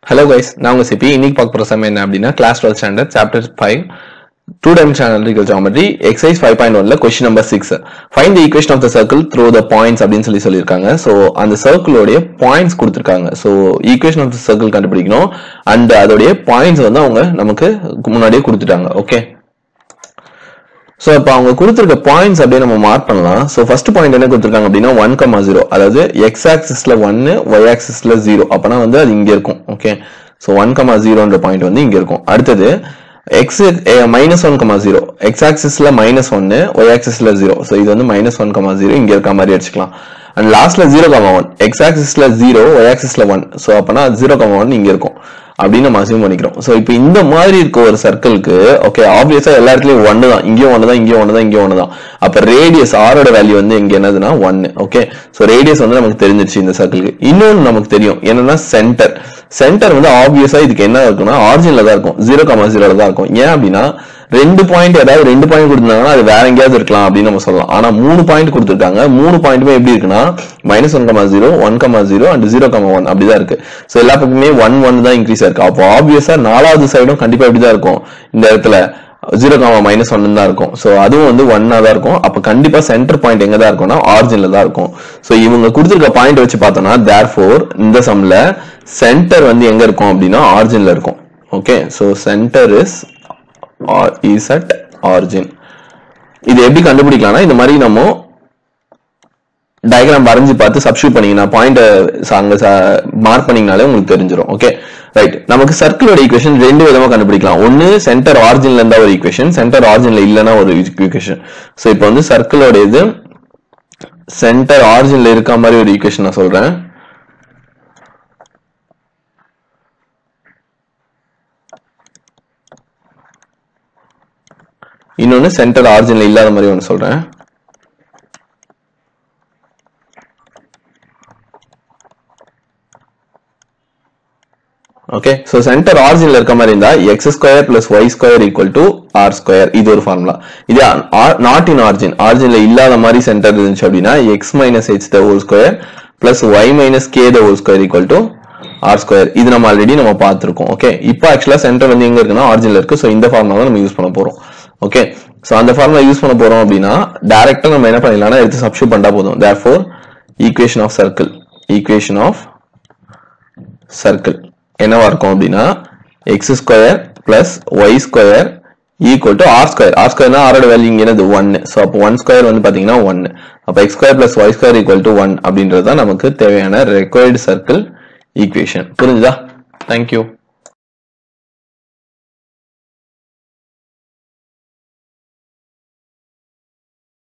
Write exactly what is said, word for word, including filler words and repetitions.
Hello guys, நான் உங்க CP. இன்னைக்கு பார்க்க போற சம் என்ன அப்படினா class twelve standard chapter five two dimensional analytical geometry exercise five point one ல question number six. Find the equation of the circle through the points அப்படினு சொல்லி சொல்லிருக்காங்க. சோ அந்த சர்க்கிள் உடைய பாயிண்ட்ஸ் கொடுத்திருக்காங்க. So equation of the circle கண்டுபிடிக்கணும் and அதோட points வந்து அவங்க நமக்கு முன்னாடியே கொடுத்துட்டாங்க. ஓகே. So அப்ப அவங்க கொடுத்திருக்க பாயிண்ட்ஸ் அப்படியே நம்ம மார்க் பண்ணலாம். So first point என்ன கொடுத்திருக்காங்க அப்படினா one comma zero. அதாவது x axis ல one, y axis ல zero. அப்பனா வந்து அது இங்க இருக்கும். Okay. So one comma zero ன்ற பாயிண்ட் வந்து இங்க இருக்கும். அடுத்து x minus one comma zero. x axis ல minus one, y axis ல zero. So இது வந்து minus one comma zero இங்க இருக்க மாதிரி எடுத்துக்கலாம். And last ல zero comma one. x axis ல zero, y axis ல one. So அப்பனா zero comma one இங்க இருக்கும். அப்படி நம்ம அஸ்யூம் பண்ணிக்கிறோம். சோ இப்போ இந்த மாதிரி இருக்க ஒரு சர்க்கிளுக்கு ஓகே ஆப்வியஸா எல்லா இடத்துலயும் one தான், இங்கேயும் one தான், இங்கேயும் one தான், இங்கேயும் one தான். அப்ப ரேடியஸ் r ஓட வேல்யூ வந்து இங்க என்னதுன்னா one. ஓகே. சோ ரேடியஸ் வந்து நமக்கு தெரிஞ்சிருச்சு இந்த சர்க்கிளுக்கு. இன்னொன்னு நமக்கு தெரியும் என்னன்னா சென்டர். சென்டர் வந்து ஆப்வியஸா இதுக்கு என்ன இருக்குன்னா ஆரிஜின்ல தான் இருக்கும், zero comma zero ல தான் இருக்கும். ஏன் அப்படின்னா ரெண்டு பாயிண்ட் ஏதாவது ரெண்டு பாயிண்ட் கொடுத்தாங்கன்னா அது வேற எங்கேயாவது இருக்கலாம் அப்படின்னு நம்ம சொல்லலாம். ஆனா மூணு பாயிண்ட் கொடுத்துருக்காங்க. மூணு பாயிண்ட்டுமே எப்படி இருக்குன்னா minus one comma zero, one comma zero and zero comma one அப்படிதான் இருக்கு. சோ எல்லா பக்கமே ஒன் ஒன் தான் இன்க்ரீஸ் இருக்கு. அப்போ ஆப்வியஸா நாலாவது சைடும் கண்டிப்பா எப்படிதான் இருக்கும், இந்த இடத்துல ஜீரோ கமா மைனஸ் ஒன் தான் இருக்கும். சோ அதுவும் வந்து ஒன்னா தான் இருக்கும். அப்ப கண்டிப்பா சென்டர் பாயிண்ட் எங்க தான் இருக்கும்னா ஆரிஜின்ல தான் இருக்கும். சோ இவங்க கொடுத்திருக்க பாயிண்ட் வச்சு பார்த்தோம்னா therefore இந்த சம்ல சென்டர் வந்து எங்க இருக்கும் அப்படின்னா ஆரிஜின்ல இருக்கும். Okay. So center is or is at origin. இது எப்படி கண்டுபிடிக்கலாம்னா இந்த மாதிரி நம்ம டயகிராம் வரைஞ்சு பார்த்து சப்ஸ்டிட்யூட் பண்ணீங்கன்னா பாயிண்ட் அங்க மார்க் பண்ணீங்கனாலே உங்களுக்கு தெரிஞ்சிடும். Okay right. நமக்கு சர்க்கிளோட ஈக்குவேஷன் ரெண்டு விதமா கண்டுபிடிக்கலாம். ஒன்னு சென்டர் ஆரிஜின்ல இருந்தா ஒரு ஈக்குவேஷன், சென்டர் ஆரிஜின்ல இல்லனா ஒரு ஈக்குவேஷன். சோ இப்போ வந்து சர்க்கிளோட இது சென்டர் ஆரிஜின்ல இருக்க மாதிரி ஒரு ஈக்குவேஷன் நான் சொல்றேன். இன்னொன்னு சென்டர் ஆரிஜின்ல இல்லாத மாதிரி ஒன்னு சொல்றேன். ஓகே. சோ சென்டர் ஆரிஜின்ல இருக்க மாதிரி இருந்தா x square plus y square equal to r square. இது ஒரு ஃபார்முலா. இது நாட் இன் ஆரிஜின், ஆரிஜின்ல இல்லாத மாதிரி சென்டர் இருந்துச்சு அப்படின்னா x minus h the whole square plus y minus k the whole square equal to r square. இது நம்ம already நம்ம பார்த்திருக்கோம். ஓகே. இப்போ ஆக்சுவலா சென்டர் வந்து எங்க இருக்குன்னா ஆரிஜின்ல இருக்கு. சோ இந்த ஃபார்முலா தான் நம்ம யூஸ் பண்ண போறோம். ஓகே. சோ அந்த ஃபார்முலா யூஸ் பண்ண போறோம் அப்படின்னா டைரக்டா நம்ம என்ன பண்ணிடலாம்னா எடுத்து சப்ஸ்டிட்யூட் பண்ணா போதும். therefore equation of circle, equation of circle என்னவா இருக்கும் அப்படின்னா x square plus y square equal to r square. r ஸ்கொயர்னா r ஓட வேல்யூ இங்க என்னது one. சோ அப்போ one ஸ்கொயர் வந்து பாத்தீங்கன்னா one. அப்ப x square plus y square equal to one அப்படின்றது தான் நமக்கு தேவையான required circle equation. புரிஞ்சுதா? Thank you.